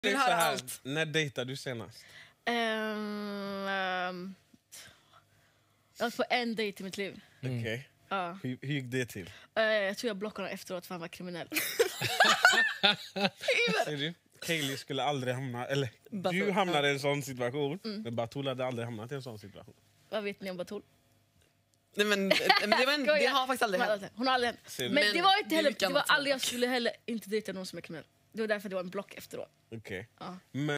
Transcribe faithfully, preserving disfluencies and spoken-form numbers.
Det är vill så höra här, allt. när dejtade du senast? Um, um, jag var på en dejt i mitt liv. Okej. Okay. Ja. Hur, hur gick det till? Uh, jag tror jag blockade honom efteråt för han var kriminell. Ser du? Kaylee skulle aldrig hamna... Eller, Batul, du hamnade ja. i en sån situation, Mm. men Batul hade aldrig hamnat i en sån situation. Vad vet ni om Batul? Nej, men, men det, var en, det har faktiskt aldrig hänt. Hon har aldrig hänt. Ser Men, du? det Men var inte det är heller, mycket det var annat som aldrig har jag skulle heller inte dejta någon som är kriminell. Det var därför det var en block efteråt. Okej. Ja. Men